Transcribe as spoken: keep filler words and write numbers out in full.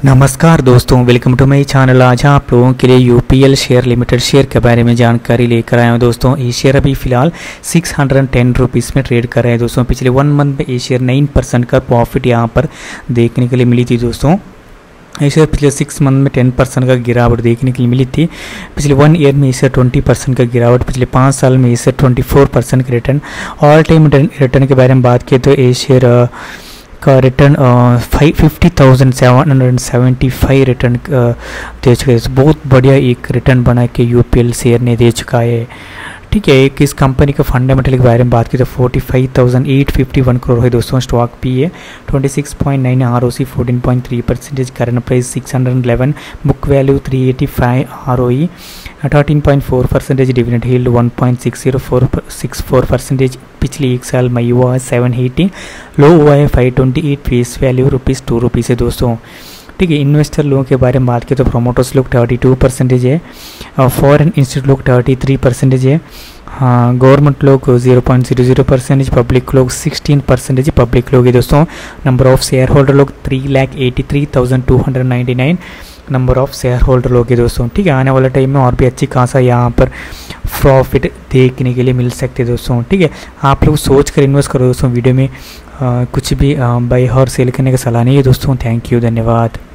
नमस्कार दोस्तों, welcome to my channel. आज आप लोगों के लिए यूपीएल शेयर लिमिटेड शेयर के बारे में जानकारी लेकर आया हूँ। दोस्तों ये शेयर अभी फिलहाल सिक्स हंड्रेड टेन रुपीज़ में ट्रेड कर रहे हैं। दोस्तों पिछले वन मंथ में ये शेयर नाइन परसेंट का प्रॉफिट यहाँ पर देखने के लिए मिली थी। दोस्तों ये शेयर पिछले सिक्स मंथ में टेन परसेंट का गिरावट देखने के लिए मिली थी। पिछले वन ईयर में इसे ट्वेंटी परसेंट का गिरावट, पिछले पाँच साल में इसे ट्वेंटी फोर परसेंट का रिटर्न। ऑल टाइम रिटर्न के बारे में बात किए तो ये शेयर का return five fifty thousand seven hundred seventy five return दे चुका है। बहुत बढ़िया एक रिटर्न बना के यूपीएल शेयर ने दे चुका है। ठीक है, एक इस कंपनी का फंडामेंटल के बारे में बात की तो forty five thousand eight fifty one crore है। दोस्तों स्टॉक पी है twenty six point nine, R O C fourteen point three percentage, current price six hundred eleven, book value three eighty five, R O E thirteen point four percentage, dividend yield one point six zero four six four percentage. पिछले एक साल मई हुआ है seven eighty, low हुआ है five twenty eight, face value rupees two rupees है। दोस्तों ठीक है, इन्वेस्टर लोगों के बारे में बात करें तो प्रोमोटर्स लोग थर्टी टू परसेंटेज है, और फॉरेन इंस्टीट्यूट लोग थर्टी थ्री परसेंटेज है, हाँ गवर्नमेंट लोग zero point zero zero percentage, public लोग सिक्सटीन परसेंटेज पब्लिक लोग है। दोस्तों नंबर ऑफ शेयर होल्डर लोग three lakh eighty three thousand two hundred ninety nine number of share holder लोग है। दोस्तों ठीक है, आने वाले टाइम में और भी अच्छी खासा यहाँ पर प्रॉफिट देखने के लिए मिल सकते हैं। दोस्तों ठीक है, आप लोग सोच कर इन्वेस्ट करो। दोस्तों वीडियो में आ, कुछ भी बाय और सेल करने का सलाह नहीं है। दोस्तों थैंक यू, धन्यवाद।